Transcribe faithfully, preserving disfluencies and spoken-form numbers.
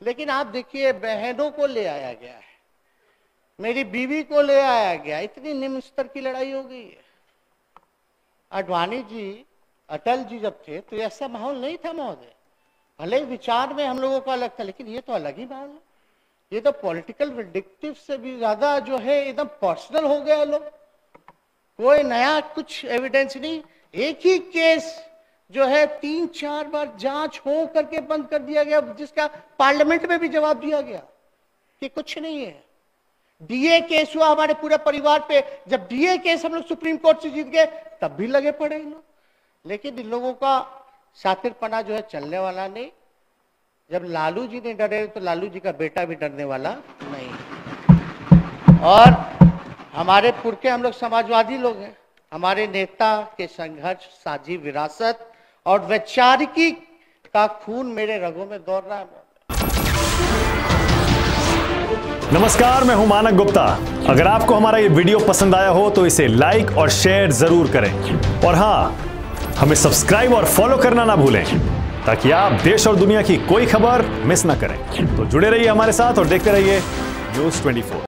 लेकिन आप देखिए बहनों को ले आया गया है, मेरी बीवी को ले आया गया, इतनी निम्न स्तर की लड़ाई हो गई है। आडवाणी जी, अटल जी जब थे तो ऐसा माहौल नहीं था महोदय। भले विचार में हम लोगों का अलग था, लेकिन ये तो अलग ही माहौल है। ये तो पॉलिटिकल विंडिक्टिव से भी ज्यादा जो है एकदम पर्सनल हो गया लोग। कोई नया कुछ एविडेंस नहीं, एक ही केस जो है तीन चार बार जांच हो करके बंद कर दिया गया, जिसका पार्लियामेंट में भी जवाब दिया गया कि कुछ नहीं है। डीए केस हुआ हमारे पूरे परिवार पे, जब डीए केस हम लोग सुप्रीम कोर्ट से जीत गए तब भी लगे पड़े इन लोग। लेकिन इन लोगों का शातिरपना जो है चलने वाला नहीं। जब लालू जी ने डरे तो लालू जी का बेटा भी डरने वाला नहीं। और हमारे पुरखे हम लोग समाजवादी लोग हैं, हमारे नेता के संघर्ष, साझी विरासत और वैचारिकी का खून मेरे रगों में दौड़ रहा है। नमस्कार, मैं हूं मानक गुप्ता। अगर आपको हमारा ये वीडियो पसंद आया हो तो इसे लाइक और शेयर जरूर करें, और हाँ, हमें सब्सक्राइब और फॉलो करना ना भूलें ताकि आप देश और दुनिया की कोई खबर मिस ना करें। तो जुड़े रहिए हमारे साथ और देखते रहिए न्यूज़ चौबीस।